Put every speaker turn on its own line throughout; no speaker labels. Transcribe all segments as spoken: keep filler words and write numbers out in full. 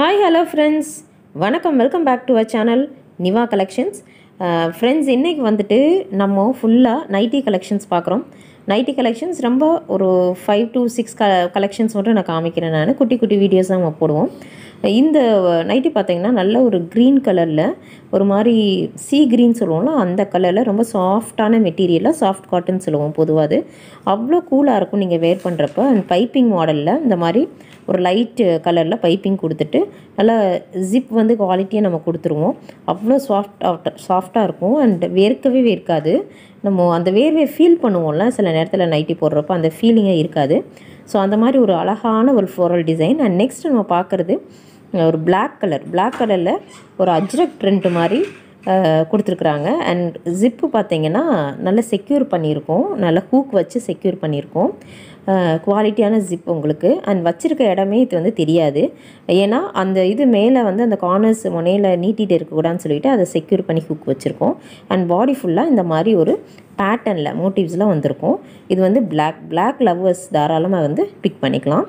Hi, hello friends. Vanakkam, welcome back to our channel Nivaa Collections. Uh, friends, இன்னைக்கு வந்துட்டு நம்ம ஃபுல்லா nighty collections பார்க்குறோம். நைட்டி கலெக்ஷன்ஸ் ரொம்ப ஒரு ஃபைவ் டு சிக்ஸ் க கலெக்ஷன்ஸ் மட்டும் நான் காமிக்கிறேன். நான் குட்டி குட்டி வீடியோஸ் தான் நம்ம போடுவோம். இந்த நைட்டி பார்த்தீங்கன்னா நல்ல ஒரு க்ரீன் கலரில் ஒரு மாதிரி சீ க்ரீன் சொல்லுவோம்ல, அந்த கலரில் ரொம்ப சாஃப்டான மெட்டீரியலாக சாஃப்ட் காட்டன் சொல்லுவோம் பொதுவாக. அது அவ்வளோ கூலாக இருக்கும் நீங்கள் வேர் பண்ணுறப்ப. அண்ட் பைப்பிங் மாடலில் இந்த மாதிரி ஒரு லைட் கலரில் பைப்பிங் கொடுத்துட்டு நல்லா ஜிப் வந்து குவாலிட்டியாக நம்ம கொடுத்துருவோம். அவ்வளோ சாஃப்ட் சாஃப்டாக இருக்கும் அண்ட் வேர்க்கவே வேர்க்காது. நம்ம அந்த வேர்வை ஃபீல் பண்ணுவோம்ல சில நேரத்தில் நைட்டி போடுறப்போ, அந்த ஃபீலிங்கே இருக்காது. ஸோ அந்த மாதிரி ஒரு அழகான ஒரு ஃப்ளோரல் டிசைன். அண்ட் நெக்ஸ்ட் நம்ம பார்க்குறது ஒரு பிளாக் கலர் பிளாக் கலரில் ஒரு அஜ்ரக் பிரிண்ட் மாதிரி கொடுத்துருக்குறாங்க. அண்ட் ஜிப்பு பார்த்திங்கன்னா நல்லா செக்யூர் பண்ணியிருக்கோம், நல்லா ஹூக் வச்சு செக்யூர் பண்ணியிருக்கோம். குவாலிட்டியான ஜிப் உங்களுக்கு. அண்ட் வச்சுருக்க இடமே இது வந்து தெரியாது, ஏன்னா அந்த இது மேலே வந்து அந்த கார்னர்ஸ் முனையில் நீட்டிகிட்டு இருக்கக்கூடாதுன்னு சொல்லிவிட்டு அதை செக்யூர் பண்ணி ஹூக் வச்சுருக்கோம். அண்ட் பாடி ஃபுல்லாக இந்த மாதிரி ஒரு பேட்டர்னில் மோட்டிவ்ஸ்லாம் வந்திருக்கும். இது வந்து பிளாக் பிளாக் லவ்வர்ஸ் தாராளமாக வந்து பிக் பண்ணிக்கலாம்.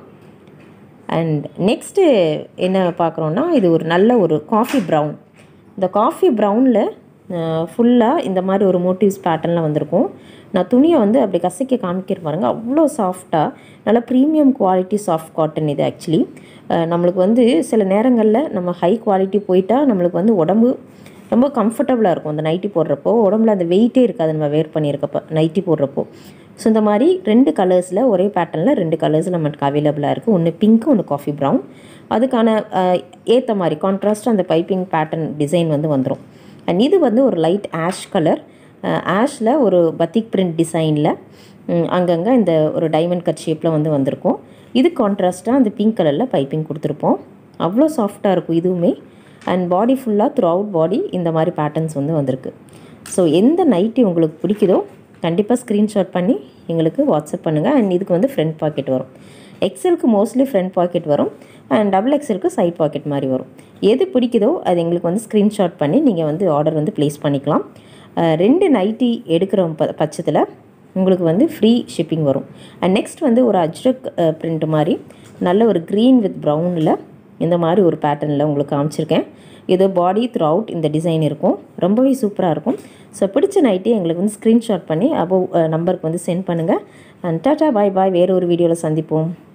அண்ட் நெக்ஸ்ட்டு என்ன பார்க்குறோன்னா, இது ஒரு நல்ல ஒரு காஃபி ப்ரௌன். இந்த காஃபி ப்ரௌனில் ஃபுல்லாக இந்த மாதிரி ஒரு மோட்டிவ்ஸ் பேட்டர்னில் வந்திருக்கும். நான் துணியை வந்து அப்படி கசைக்க காமிக்கிற பாருங்க, அவ்வளோ சாஃப்டாக நல்ல ப்ரீமியம் குவாலிட்டி சாஃப்ட் காட்டன் இது. ஆக்சுவலி நம்மளுக்கு வந்து சில நேரங்களில் நம்ம ஹை குவாலிட்டி போயிட்டால் நம்மளுக்கு வந்து உடம்பு ரொம்ப கம்ஃபர்டபுளாக இருக்கும். அந்த நைட்டி போடுறப்போ உடம்புல அந்த வெயிட்டே இருக்காது நம்ம வேர் பண்ணியிருக்கப்போ நைட்டி போடுறப்போ. ஸோ இந்த மாதிரி ரெண்டு கலர்ஸில் ஒரே பேட்டர்னில் ரெண்டு கலர்ஸ் நமக்கு அவைலபிளாக இருக்குது. ஒன்று பிங்க்கு, ஒன்று காஃபி ப்ரௌன். அதுக்கான ஏற்ற மாதிரி கான்ட்ராஸ்ட்டாக அந்த பைப்பிங் பேட்டர்ன் டிசைன் வந்து வந்துடும். அண்ட் இது வந்து ஒரு லைட் ஆஷ் கலர். ஆஷில் ஒரு பத்திக் பிரிண்ட் டிசைனில் அங்கங்கே இந்த ஒரு டைமண்ட் கட் ஷேப்பில் வந்து வந்திருக்கும். இது கான்ட்ராஸ்ட்டாக அந்த பிங்க் கலரில் பைப்பிங் கொடுத்துருப்போம். அவ்வளோ சாஃப்டாக இருக்கும் இதுவுமே. அண்ட் பாடி ஃபுல்லாக த்ரூ அவுட் பாடி இந்த மாதிரி பேட்டர்ன்ஸ் வந்து வந்திருக்கு. ஸோ எந்த நைட்டி உங்களுக்கு பிடிக்குதோ கண்டிப்பாக ஸ்க்ரீன்ஷாட் பண்ணி எங்களுக்கு வாட்ஸ்அப் பண்ணுங்கள். அண்ட் இதுக்கு வந்து ஃப்ரண்ட் பாக்கெட் வரும். எக்ஸலுக்கு மோஸ்ட்லி ஃப்ரண்ட் பாக்கெட் வரும் அண்ட் டபுள் எக்ஸலுக்கு சைட் பாக்கெட் மாதிரி வரும். எது பிடிக்குதோ அது எங்களுக்கு வந்து ஸ்க்ரீன்ஷாட் பண்ணி நீங்கள் வந்து ஆர்டர் வந்து ப்ளேஸ் பண்ணிக்கலாம். ரெண்டு நைட்டி எடுக்கிற ப பட்சத்தில் உங்களுக்கு வந்து ஃப்ரீ ஷிப்பிங் வரும். அண்ட் நெக்ஸ்ட் வந்து ஒரு அஜ்ரக் பிரிண்ட் மாதிரி நல்ல ஒரு க்ரீன் வித் ப்ரௌனில் இந்த மாதிரி ஒரு பேட்டர்னில் உங்களுக்கு காமிச்சிருக்கேன். இது பாடி த்ரூ அவுட் இந்த டிசைன் இருக்கும். ரொம்பவே சூப்பராக இருக்கும். ஸோ பிடிச்ச நைட்டி எங்களுக்கு வந்து ஸ்க்ரீன்ஷாட் பண்ணி அபோவ் நம்பருக்கு வந்து சென்ட் பண்ணுங்கள். அண்ட் டாட்டா பாய் பாய். வேறு ஒரு வீடியோவில் சந்திப்போம்.